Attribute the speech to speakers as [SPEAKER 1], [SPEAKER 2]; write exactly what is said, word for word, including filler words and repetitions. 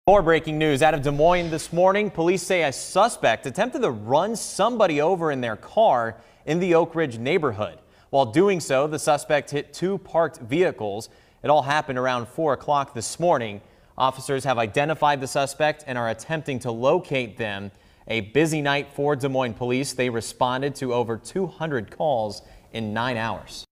[SPEAKER 1] More breaking news out of Des Moines this morning. Police say a suspect attempted to run somebody over in their car in the Oak Ridge neighborhood. While doing so, the suspect hit two parked vehicles. It all happened around four o'clock this morning. Officers have identified the suspect and are attempting to locate them. A busy night for Des Moines police. They responded to over two hundred calls in nine hours.